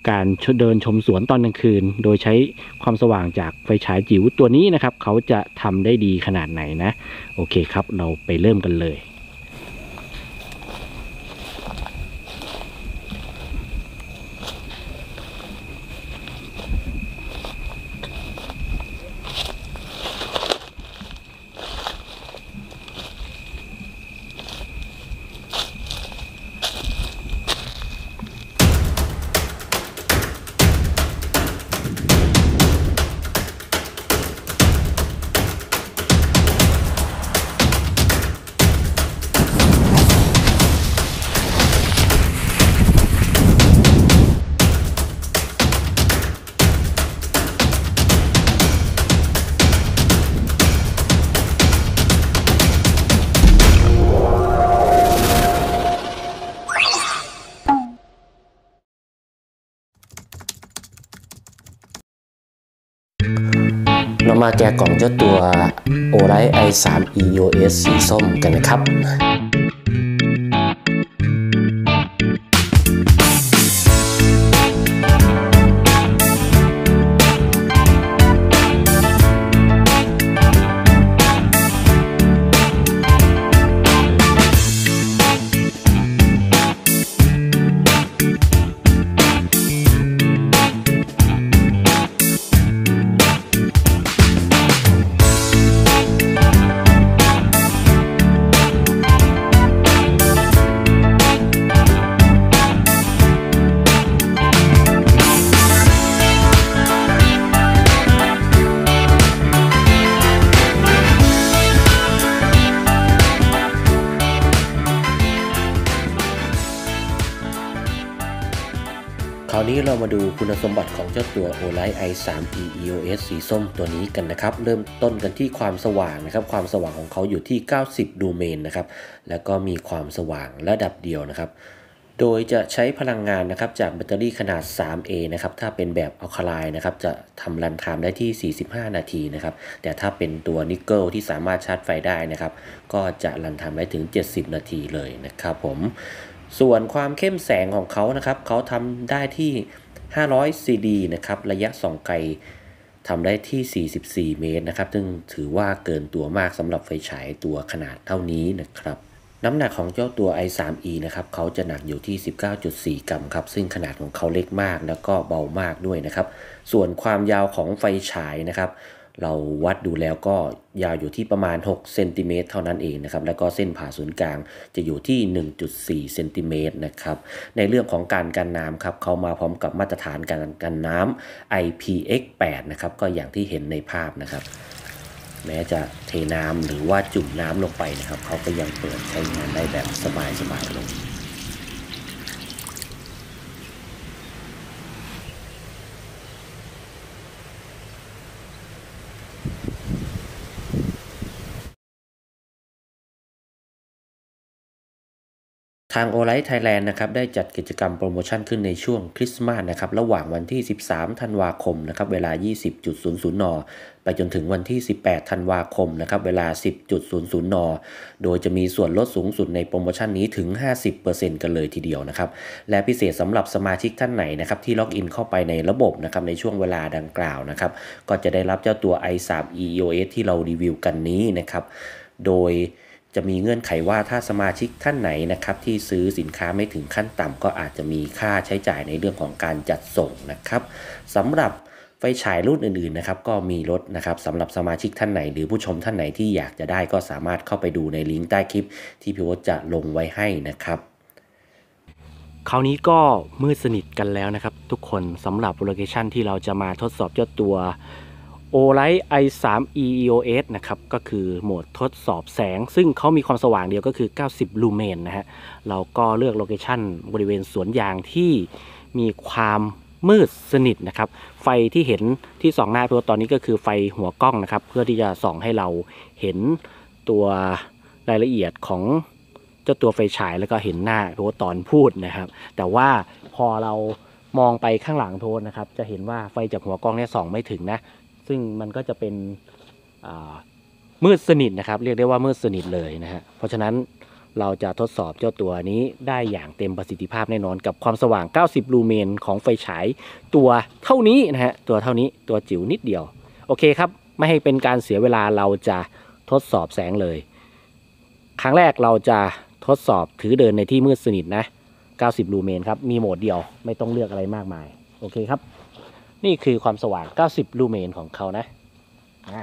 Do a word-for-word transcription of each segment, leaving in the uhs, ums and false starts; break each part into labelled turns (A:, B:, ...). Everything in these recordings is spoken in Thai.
A: การเดินชมสวนตอนกลางคืนโดยใช้ความสว่างจากไฟฉายจิ๋วตัวนี้นะครับเขาจะทำได้ดีขนาดไหนนะโอเคครับเราไปเริ่มกันเลย
B: เรามาแกะกล่องเจ้าตัว Olight ไอ ทรี อี อี โอ เอส สีส้มกันนะครับคราวนี้เรามาดูคุณสมบัติของเจ้าตัว Olight ไอ ทรี อี อี โอ เอส สีส้มตัวนี้กันนะครับเริ่มต้นกันที่ความสว่างนะครับความสว่างของเขาอยู่ที่เก้าสิบลูเมนนะครับแล้วก็มีความสว่างระดับเดียวนะครับโดยจะใช้พลังงานนะครับจากแบตเตอรี่ขนาด ทรี เอ นะครับถ้าเป็นแบบอัลคาไลน์นะครับจะทำรันไทม์ได้ที่สี่สิบห้านาทีนะครับแต่ถ้าเป็นตัวนิกเกิลที่สามารถชาร์จไฟได้นะครับก็จะรันไทม์ได้ถึงเจ็ดสิบนาทีเลยนะครับผมส่วนความเข้มแสงของเขานะครับเขาทำได้ที่ห้าร้อย ซี ดี นะครับระยะส่องไกลทำได้ที่สี่สิบสี่เมตรนะครับซึ่งถือว่าเกินตัวมากสำหรับไฟฉายตัวขนาดเท่านี้นะครับน้ำหนักของเจ้าตัว ไอ ทรี อี นะครับเขาจะหนักอยู่ที่ สิบเก้าจุดสี่ กรัมครับซึ่งขนาดของเขาเล็กมากแล้วก็เบามากด้วยนะครับส่วนความยาวของไฟฉายนะครับเราวัดดูแล้วก็ยาวอยู่ที่ประมาณหกเซนติเมตรเท่านั้นเองนะครับแล้วก็เส้นผ่าศูนย์กลางจะอยู่ที่ หนึ่งจุดสี่ เซนติเมตรนะครับในเรื่องของการกันน้ำครับเขามาพร้อมกับมาตรฐานการกันน้ำ ไอ พี เอ็กซ์ แปด นะครับก็อย่างที่เห็นในภาพนะครับแม้จะเทน้ำหรือว่าจุ่มน้ำลงไปนะครับเขาก็ยังเปิดใช้งานได้แบบสบายๆเลย ทาง Olight Thailand นะครับได้จัดกิจกรรมโปรโมชั่นขึ้นในช่วงคริสต์มาสนะครับระหว่างวันที่สิบสามธันวาคมนะครับเวลา ยี่สิบนาฬิกา นไปจนถึงวันที่สิบแปดธันวาคมนะครับเวลา สิบนาฬิกา นโดยจะมีส่วนลดสูงสุดในโปรโมชั่นนี้ถึง ห้าสิบเปอร์เซ็นต์ กันเลยทีเดียวนะครับและพิเศษสำหรับสมาชิกท่านไหนนะครับที่ล็อกอินเข้าไปในระบบนะครับในช่วงเวลาดังกล่าวนะครับก็จะได้รับเจ้าตัว ไอ ทรี อี อี โอ เอส ที่เรารีวิวกันนี้นะครับโดยจะมีเงื่อนไขว่าถ้าสมาชิกท่านไหนนะครับที่ซื้อสินค้าไม่ถึงขั้นต่ำก็อาจจะมีค่าใช้จ่ายในเรื่องของการจัดส่งนะครับสำหรับไฟฉายรุ่นอื่นๆนะครับก็มีลดนะครับสำหรับสมาชิกท่านไหนหรือผู้ชมท่านไหนที่อยากจะได้ก็สามารถเข้าไปดูในลิงก์ใต้คลิปที่พี่โอ๊ตจะลงไว้ให้นะครับ
A: คราวนี้ก็มืดสนิทกันแล้วนะครับทุกคนสำหรับโลเคชั่นที่เราจะมาทดสอบเจ้าตัว Olight ไอ ทรี อี อี โอ เอส นะครับก็คือโหมดทดสอบแสงซึ่งเขามีความสว่างเดียวก็คือเก้าสิบลูเมนนะฮะเราก็เลือกโลเคชั่นบริเวณสวนยางที่มีความมืดสนิทนะครับไฟที่เห็นที่ส่องหน้าเพื่อตอนนี้ก็คือไฟหัวกล้องนะครับเพื่อที่จะส่องให้เราเห็นตัวรายละเอียดของเจ้าตัวไฟฉายแล้วก็เห็นหน้าโทตอนพูดนะครับแต่ว่าพอเรามองไปข้างหลังโทษนะครับจะเห็นว่าไฟจากหัวกล้องเนี่ยส่องไม่ถึงนะซึ่งมันก็จะเป็นมืดสนิทนะครับเรียกได้ว่ามืดสนิทเลยนะฮะเพราะฉะนั้นเราจะทดสอบเจ้าตัวนี้ได้อย่างเต็มประสิทธิภาพแน่นอนกับความสว่างเก้าสิบลูเมนของไฟฉายตัวเท่านี้นะฮะตัวเท่านี้ตัวจิ๋วนิดเดียวโอเคครับไม่ให้เป็นการเสียเวลาเราจะทดสอบแสงเลยครั้งแรกเราจะทดสอบถือเดินในที่มืดสนิทนะเก้าสิบลูเมนครับมีโหมดเดียวไม่ต้องเลือกอะไรมากมายโอเคครับนี่คือความสว่างเก้าสิบลูเมนของเขานะอ่ะ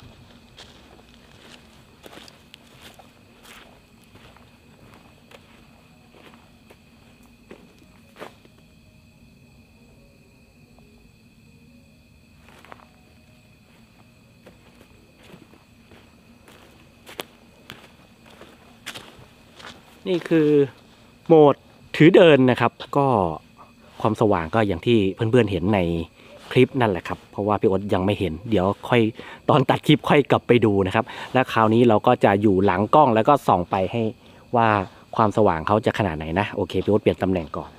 A: นี่คือโหมดถือเดินนะครับก็ความสว่างก็อย่างที่เพื่อนๆเห็นในคลิปนั่นแหละครับเพราะว่าพี่โอ๊ตยังไม่เห็นเดี๋ยวค่อยตอนตัดคลิปค่อยกลับไปดูนะครับและคราวนี้เราก็จะอยู่หลังกล้องแล้วก็ส่องไปให้ว่าความสว่างเขาจะขนาดไหนนะโอเคพี่โอ๊ตเปลี่ยนตำแหน่งก่อน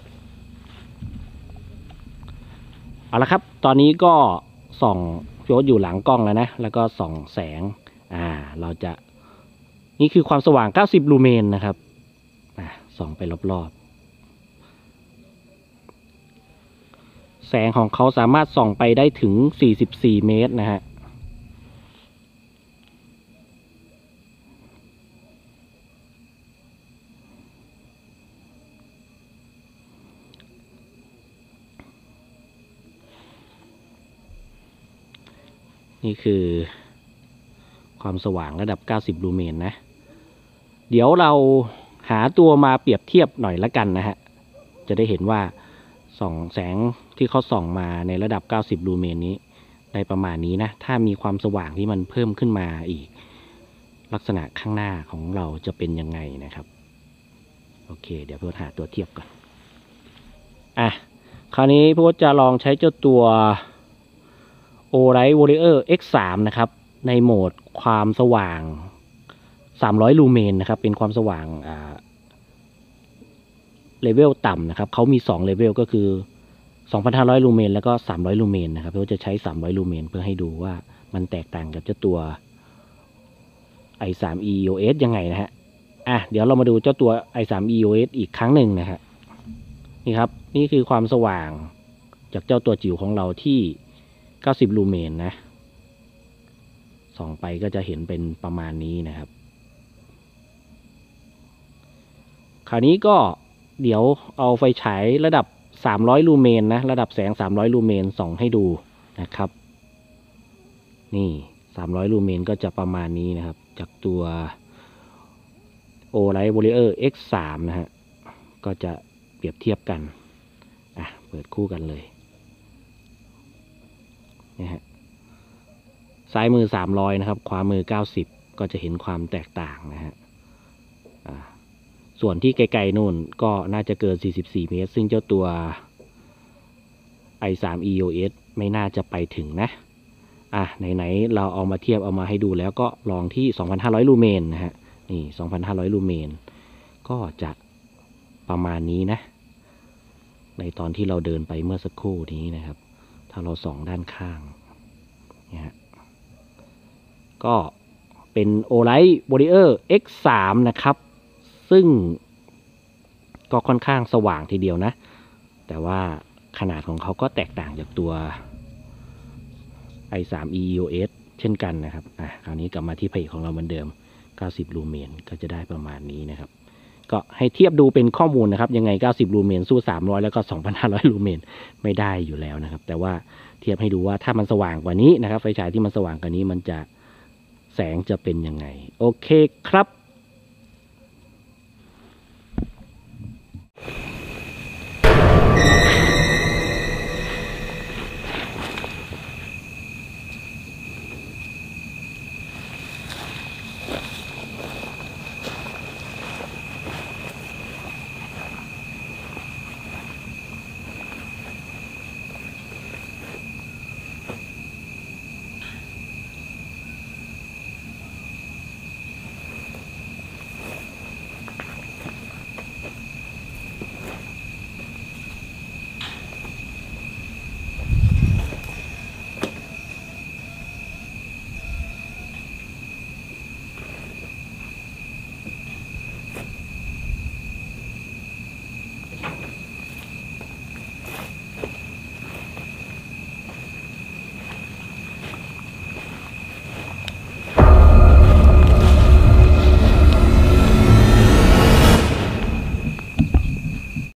A: เอาละครับตอนนี้ก็ส่องพี่โอ๊ตอยู่หลังกล้องแล้วนะแล้วก็ส่องแสงอ่าเราจะนี่คือความสว่างเก้าสิบลูเมนนะครับอ่ะส่องไปรอบๆแสงของเขาสามารถส่องไปได้ถึงสี่สิบสี่เมตรนะฮะนี่คือความสว่างระดับเก้าสิบลูเมนนะเดี๋ยวเราหาตัวมาเปรียบเทียบหน่อยละกันนะฮะจะได้เห็นว่าส่องแสงที่เขาส่องมาในระดับเก้าสิบลูเมนนี้ได้ประมาณนี้นะถ้ามีความสว่างที่มันเพิ่มขึ้นมาอีกลักษณะข้างหน้าของเราจะเป็นยังไงนะครับโอเคเดี๋ยวเพื่อหาตัวเทียบก่อนอ่ะคราวนี้พี่จะลองใช้เจ้าตัว Olight Warrior เอ็กซ์ สาม นะครับในโหมดความสว่างสามร้อยลูเมนนะครับเป็นความสว่างอ่าเลเวลต่ำนะครับเขามีสองเลเวลก็คือ สองพันห้าร้อย ลูเมนแล้วก็สามร้อยลูเมนนะครับเราจะใช้สามร้อยลูเมนเพื่อให้ดูว่ามันแตกต่างกับเจ้าตัว ไอ ทรี อี อี โอ เอส ยังไงนะฮะอ่ะเดี๋ยวเรามาดูเจ้าตัว ไอ ทรี อี อี โอ เอส อีกครั้งหนึ่งนะฮะนี่ครับนี่คือความสว่างจากเจ้าตัวจิ๋วของเราที่เก้าสิบลูเมนนะส่องไปก็จะเห็นเป็นประมาณนี้นะครับคราวนี้ก็เดี๋ยวเอาไฟฉายระดับสามร้อยลูเมนนะระดับแสงสามร้อยลูเมนส่องให้ดูนะครับนี่สามร้อยลูเมนก็จะประมาณนี้นะครับจากตัว Olight Warrior เอ็กซ์ สาม นะฮะก็จะเปรียบเทียบกันอ่ะเปิดคู่กันเลยนี่ฮะซ้ายมือสามร้อยนะครับขวามือเก้าสิบก็จะเห็นความแตกต่างนะฮะอ่าส่วนที่ไกลๆนู่นก็น่าจะเกินสี่สิบสี่เมตรซึ่งเจ้าตัว ไอ ทรี อี โอ เอส ไม่น่าจะไปถึงนะอ่ะไหนๆเราเอามาเทียบเอามาให้ดูแล้วก็ลองที่ สองพันห้าร้อย ลูเมนนะฮะนี่ สองพันห้าร้อย ลูเมนก็จะประมาณนี้นะในตอนที่เราเดินไปเมื่อสักครู่นี้นะครับถ้าเราส่องด้านข้างเนี่ยฮะก็เป็น Olight Warrior เอ็กซ์ สาม นะครับซึ่งก็ค่อนข้างสว่างทีเดียวนะแต่ว่าขนาดของเขาก็แตกต่างจากตัว ไอ ทรี อี อี โอ เอส เช่นกันนะครับอ่ะคราวนี้กลับมาที่เพจของเราเหมือนเดิมเก้าสิบลูเมนก็จะได้ประมาณนี้นะครับก็ให้เทียบดูเป็นข้อมูลนะครับยังไงเก้าสิบลูเมนสู้สามร้อยแล้วก็ สองพันห้าร้อย ลูเมนไม่ได้อยู่แล้วนะครับแต่ว่าเทียบให้ดูว่าถ้ามันสว่างกว่านี้นะครับไฟฉายที่มันสว่างกว่านี้มันจะแสงจะเป็นยังไงโอเคครับ